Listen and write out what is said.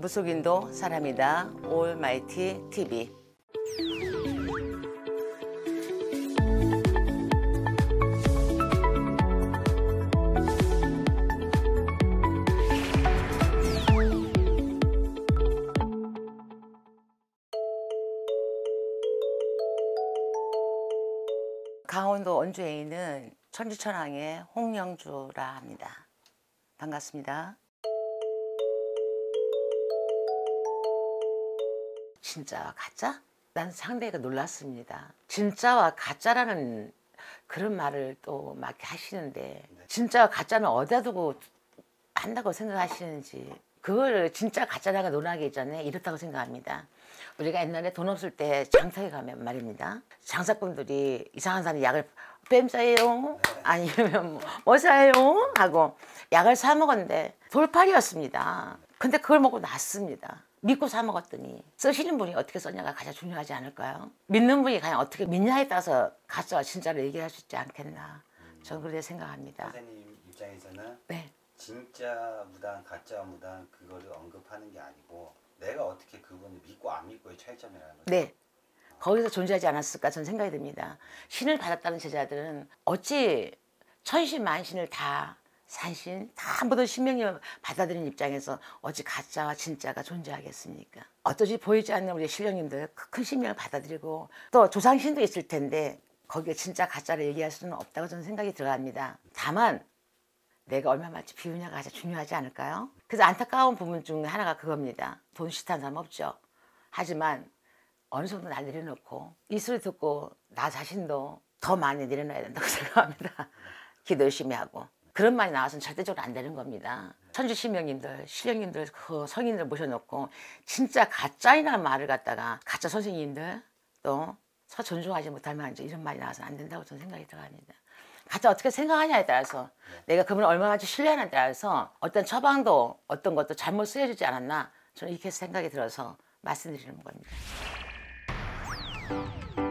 무속인도 사람이다 올마이티 TV. 강원도 원주에 있는 천지천왕의 홍영주라 합니다. 반갑습니다. 진짜와 가짜? 난 상당히 놀랐습니다. 진짜와 가짜라는 그런 말을 또 막 하시는데, 진짜와 가짜는 어디다 두고 한다고 생각하시는지, 그걸 진짜 가짜라가 논하기 전에 이렇다고 생각합니다. 우리가 옛날에 돈 없을 때 장사에 가면 말입니다, 장사꾼들이 이상한 사람이 약을 뱀 싸요? 아니면 뭐 사요? 하고 약을 사 먹었는데 돌팔이었습니다. 근데 그걸 먹고 났습니다. 믿고 사 먹었더니 쓰시는 분이 어떻게 썼냐가 가장 중요하지 않을까요? 믿는 분이 그냥 어떻게 믿냐에 따라서 가짜와 진짜를 얘기할 수 있지 않겠나, 저는 그렇게 생각합니다. 선생님 입장에서는 네. 진짜 무당, 가짜 무당 그거를 언급하는 게 아니고 내가 어떻게 그분을 믿고 안 믿고의 차이점이라는 거죠. 네. 거기서 존재하지 않았을까 저는 생각이 듭니다. 신을 받았다는 제자들은 어찌 천신만신을 다 산신, 다 모든 신명님을 받아들인 입장에서 어찌 가짜와 진짜가 존재하겠습니까? 어떠지 보이지 않는 우리 신령님들 큰 신명을 받아들이고 또 조상신도 있을 텐데 거기에 진짜 가짜를 얘기할 수는 없다고 저는 생각이 들어갑니다. 다만 내가 얼마만치 비우냐가 가장 중요하지 않을까요? 그래서 안타까운 부분 중 하나가 그겁니다. 돈 싫다는 사람 없죠. 하지만 어느 정도 날 내려놓고 이 소리 듣고 나 자신도 더 많이 내려놔야 된다고 생각합니다. 기도 열심히 하고. 그런 말이 나와서는 절대적으로 안 되는 겁니다. 천주신명님들, 신령님들, 그 성인들 모셔놓고 진짜 가짜이라는 말을 갖다가 가짜 선생님들 또 서 존중하지 못할 만한 이런 말이 나와서는 안 된다고 저는 생각이 들어갑니다. 가짜 어떻게 생각하냐에 따라서, 내가 그분을 얼마나 신뢰하냐에 따라서 어떤 처방도 어떤 것도 잘못 쓰여주지 않았나, 저는 이렇게 생각이 들어서 말씀드리는 겁니다.